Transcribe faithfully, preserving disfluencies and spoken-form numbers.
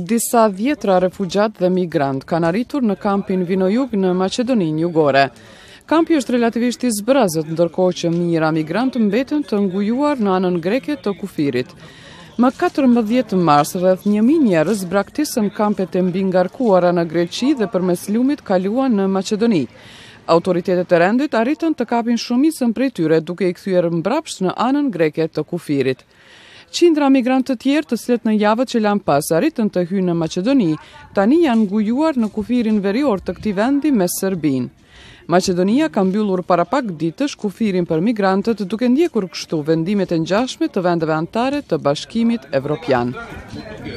Disa dhjetra refugjat dhe migrant kanë arritur në kampin Vinojug në Maqedoninë Jugore. Kampi është relativisht i zbrazët, ndërkohë që mijëra migrant mbeten të ngujuar në anën greke të kufirit. Më katërmbëdhjetë mars, rreth një mijë njerëz braktisën kampet e mbingarkuara në Greqi dhe përmes lumit kaluan në Maqedoni. Autoritetet e rendit arritën të kapin shumicën prej tyre, duke i kthyer mbrapsht në anën greke të kufirit. Qindra migrantë të tjerë të cilët në javët që lanë pas arritën të hyjnë në Maqedoni, tani janë ngujuar në kufirin verior të këtij vendi me Serbinë. Maqedonia ka mbyllur para pak ditësh kufirin për migrantët, duke ndjekur kështu vendimet e ngjashme të vendeve anëtare të Bashkimit Evropian.